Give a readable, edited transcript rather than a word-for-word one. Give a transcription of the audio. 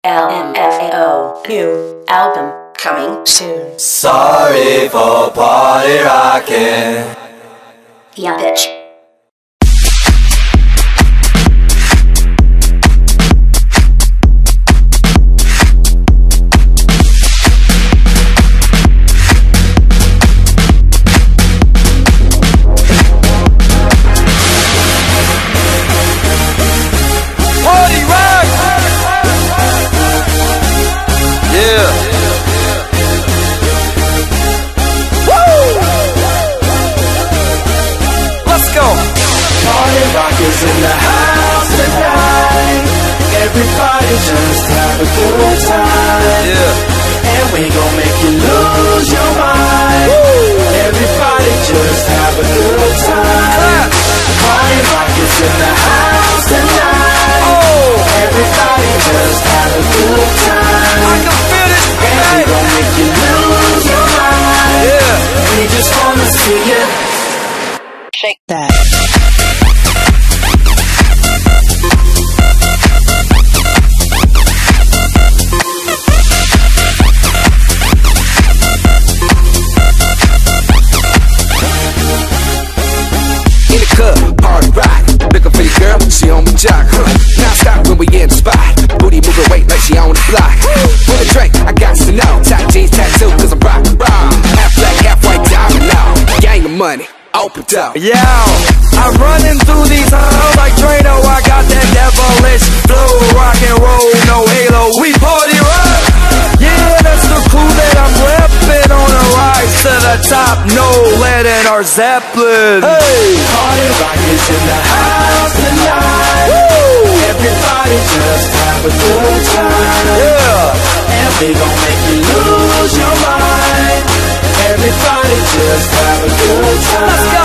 LMFAO new album coming soon. Sorry for party rocking. Yeah, bitch. Rockers in the house tonight. Everybody just have a good time. Yeah. And we gon' make you lose your mind. Woo. Everybody just have a good time. Party rockers in the house tonight. Oh. Everybody just have a good time. I can feel it. And we gon' make you lose your mind. Yeah. We just wanna see you shake that. Hard rock, looking for your girl, she on my jock. Now stop when we in the spot. Booty moving weight like she on the block. For the drink, I got to know. Tight jeans, tattoo, cause I'm rock. Half black, half white, diamond now. Gang of money, open up. Yeah, I'm running through these halls like Drano. I got that devilish flow, rock and roll, no halo. We party rock. Yeah, that's the crew that I'm reppin' on a rise to the top. No lead in our Zeppelin. Hey, party rockers in the house tonight. Woo. Everybody just have a good time. Yeah, and we gon' make you lose your mind. Everybody just have a good time. Let's go.